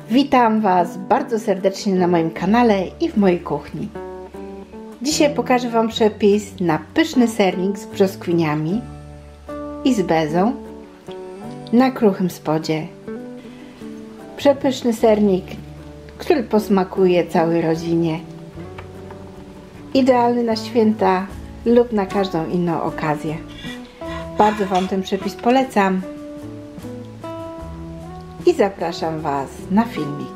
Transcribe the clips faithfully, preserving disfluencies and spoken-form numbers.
Witam Was bardzo serdecznie na moim kanale i w mojej kuchni. Dzisiaj pokażę Wam przepis na pyszny sernik z brzoskwiniami i z bezą na kruchym spodzie. Przepyszny sernik, który posmakuje całej rodzinie. Idealny na święta lub na każdą inną okazję. Bardzo Wam ten przepis polecam. I zapraszam Was na filmik.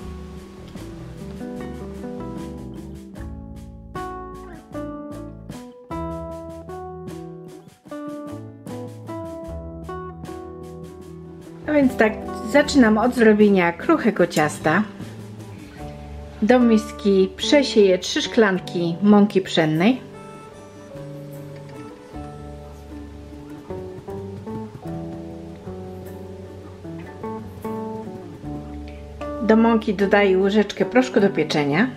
A więc tak, zaczynam od zrobienia kruchego ciasta. Do miski przesieję trzy szklanki mąki pszennej. Do mąki dodaję łyżeczkę proszku do pieczenia,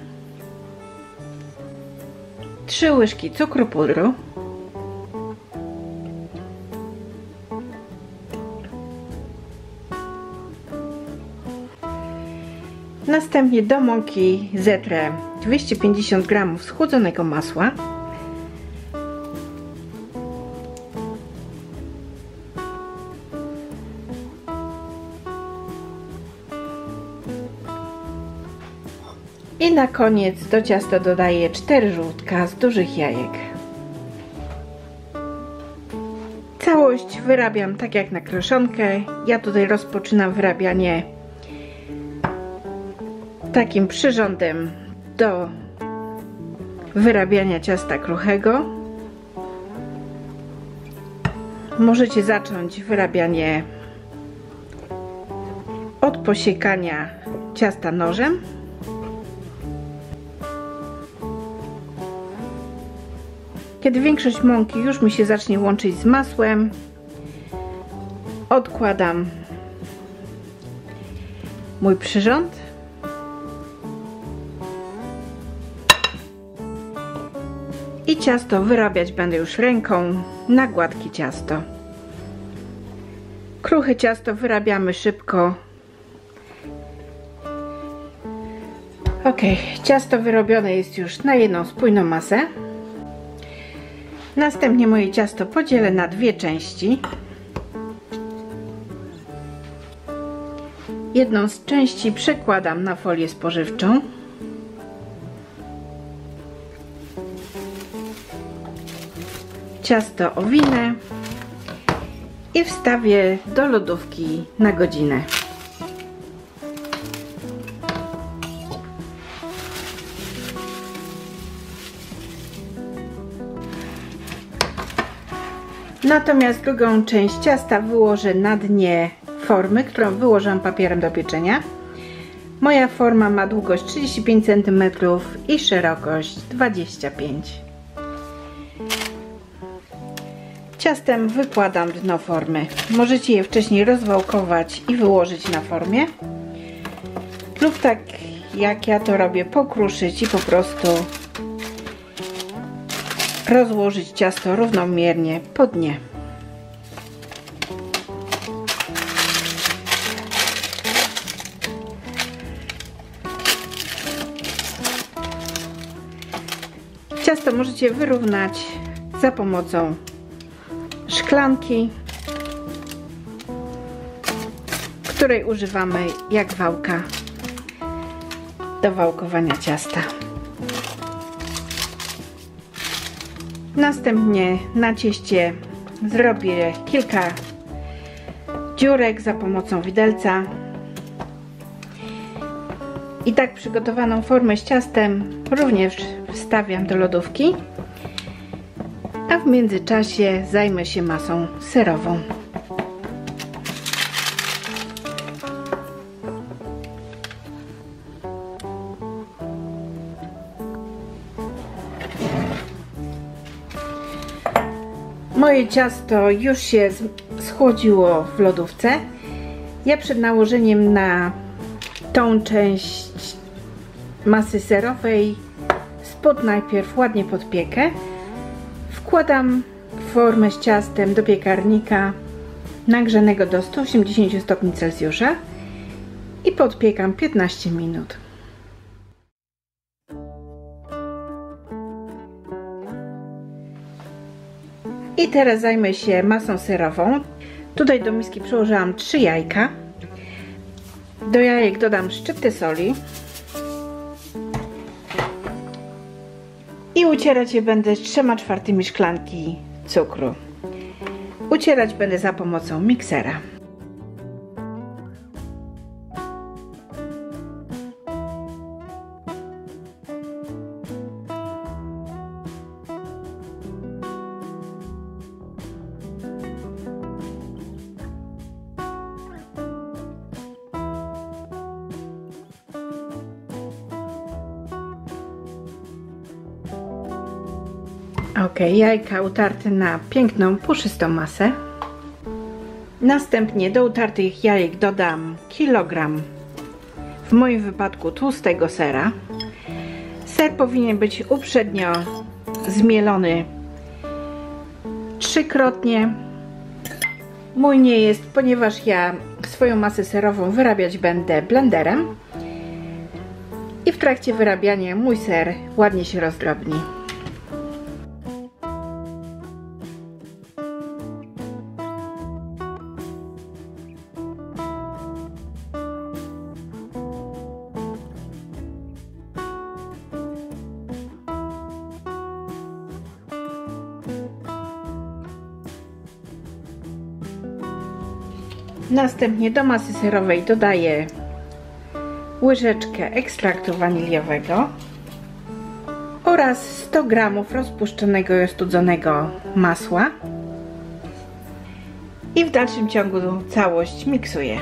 trzy łyżki cukru pudru, następnie do mąki zetrę dwieście pięćdziesiąt gramów schłodzonego masła, i na koniec do ciasta dodaję cztery żółtka z dużych jajek. Całość wyrabiam tak jak na kroszonkę. Ja tutaj rozpoczynam wyrabianie takim przyrządem do wyrabiania ciasta kruchego. Możecie zacząć wyrabianie od posiekania ciasta nożem. Kiedy większość mąki już mi się zacznie łączyć z masłem, odkładam mój przyrząd i ciasto wyrabiać będę już ręką na gładkie ciasto. Kruche ciasto wyrabiamy szybko. Ok, ciasto wyrobione jest już na jedną spójną masę. Następnie moje ciasto podzielę na dwie części. Jedną z części przekładam na folię spożywczą. Ciasto owinę i wstawię do lodówki na godzinę. Natomiast drugą część ciasta wyłożę na dnie formy, którą wyłożyłam papierem do pieczenia. Moja forma ma długość trzydzieści pięć centymetrów i szerokość dwadzieścia pięć. Ciastem wykładam dno formy. Możecie je wcześniej rozwałkować i wyłożyć na formie, lub tak jak ja to robię, pokruszyć i po prostu rozłożyć ciasto równomiernie po dnie. Ciasto możecie wyrównać za pomocą szklanki, której używamy jak wałka do wałkowania ciasta. Następnie na cieście zrobię kilka dziurek za pomocą widelca i tak przygotowaną formę z ciastem również wstawiam do lodówki, a w międzyczasie zajmę się masą serową. Moje ciasto już się schłodziło w lodówce. Ja przed nałożeniem na tą część masy serowej spod najpierw ładnie podpiekę. Wkładam formę z ciastem do piekarnika nagrzanego do stu osiemdziesięciu stopni Celsjusza i podpiekam piętnaście minut. I teraz zajmę się masą serową. Tutaj do miski przyłożyłam trzy jajka. Do jajek dodam szczyptę soli. I ucierać je będę z trzema czwartymi szklanki cukru. Ucierać będę za pomocą miksera. Ok, jajka utarte na piękną, puszystą masę. Następnie do utartych jajek dodam kilogram, w moim wypadku tłustego sera. Ser powinien być uprzednio zmielony trzykrotnie. Mój nie jest, ponieważ ja swoją masę serową wyrabiać będę blenderem i w trakcie wyrabiania mój ser ładnie się rozdrobni. Następnie do masy serowej dodaję łyżeczkę ekstraktu waniliowego oraz sto gramów rozpuszczonego i ostudzonego masła i w dalszym ciągu całość miksuję.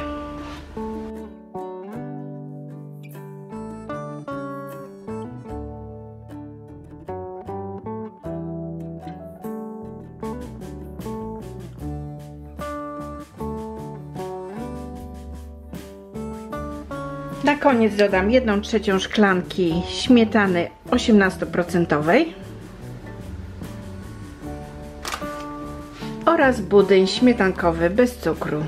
Na koniec dodam jedną trzecią szklanki śmietany osiemnaście procent oraz budyń śmietankowy bez cukru.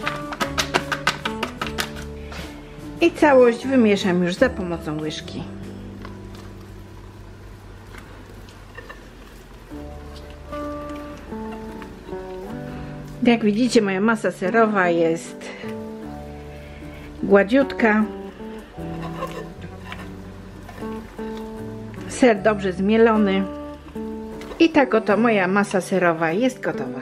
I całość wymieszam już za pomocą łyżki. Jak widzicie, moja masa serowa jest gładziutka. Ser dobrze zmielony. I tak oto moja masa serowa jest gotowa.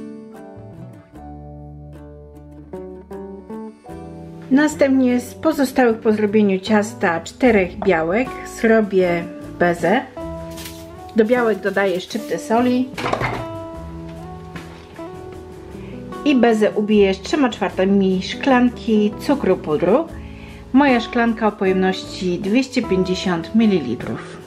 Następnie z pozostałych po zrobieniu ciasta czterech białek zrobię bezę. Do białek dodaję szczyptę soli i bezę ubiję z trzema czwartymi szklanki cukru pudru. Moja szklanka o pojemności dwieście pięćdziesiąt mililitrów.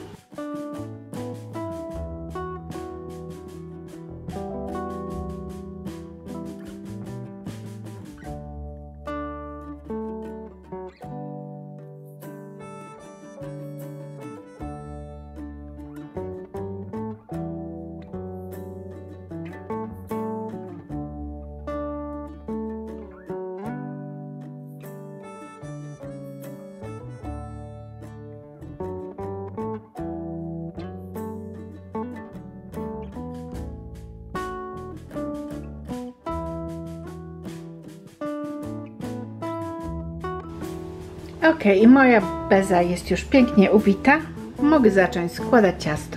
Ok, i moja beza jest już pięknie ubita. Mogę zacząć składać ciasto.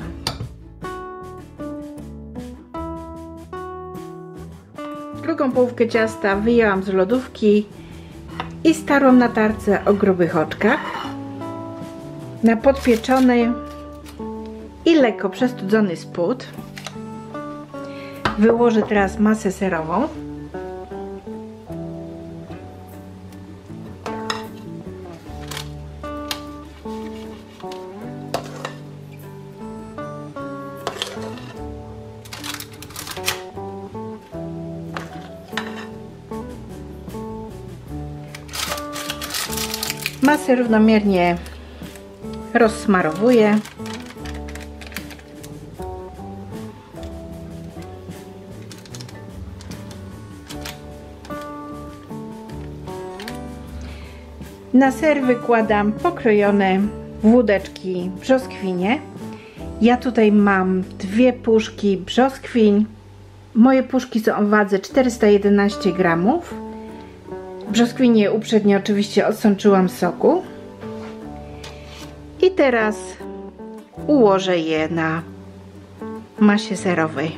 Drugą połówkę ciasta wyjęłam z lodówki i starłam na tarce o grubych oczkach. Na podpieczony i lekko przestudzony spód wyłożę teraz masę serową. Masę równomiernie rozsmarowuję. Na ser wykładam pokrojone włódeczki brzoskwinie. Ja tutaj mam dwie puszki brzoskwiń. Moje puszki są o wadze czterysta jedenaście gramów. Brzoskwinie uprzednio oczywiście odsączyłam soku. I teraz ułożę je na masie serowej.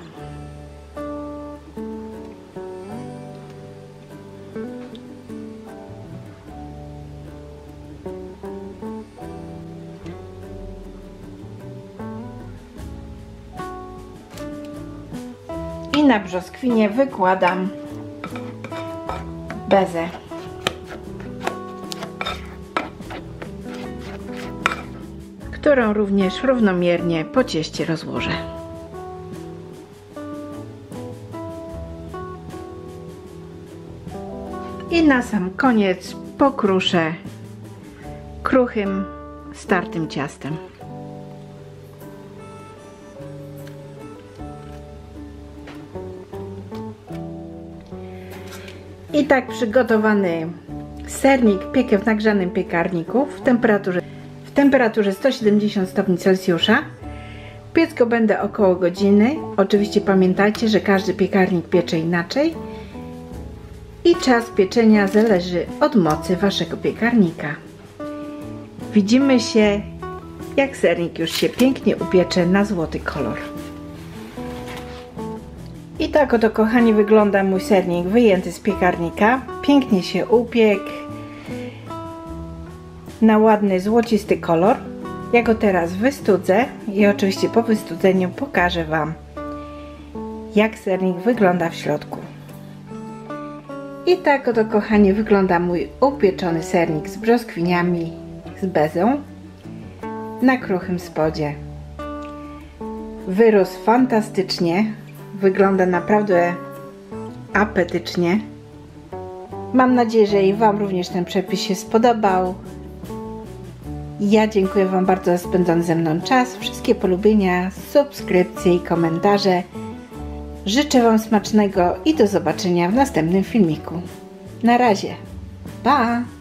I na brzoskwinie wykładam bezę, którą również równomiernie po cieście rozłożę. I na sam koniec pokruszę kruchym, startym ciastem. I tak przygotowany sernik piekę w nagrzanym piekarniku w temperaturze, w temperaturze sto siedemdziesiąt stopni Celsjusza. Piec go będę około godziny. Oczywiście pamiętajcie, że każdy piekarnik piecze inaczej i czas pieczenia zależy od mocy waszego piekarnika. Widzimy się, jak sernik już się pięknie upiecze na złoty kolor. I tak oto, kochani, wygląda mój sernik wyjęty z piekarnika. Pięknie się upiekł na ładny złocisty kolor. Ja go teraz wystudzę i oczywiście po wystudzeniu pokażę wam, jak sernik wygląda w środku. I tak oto, kochani, wygląda mój upieczony sernik z brzoskwiniami, z bezą na kruchym spodzie. Wyrósł fantastycznie. Wygląda naprawdę apetycznie. Mam nadzieję, że i wam również ten przepis się spodobał. Ja dziękuję wam bardzo za spędzony ze mną czas. Wszystkie polubienia, subskrypcje i komentarze. Życzę wam smacznego i do zobaczenia w następnym filmiku. Na razie. Pa!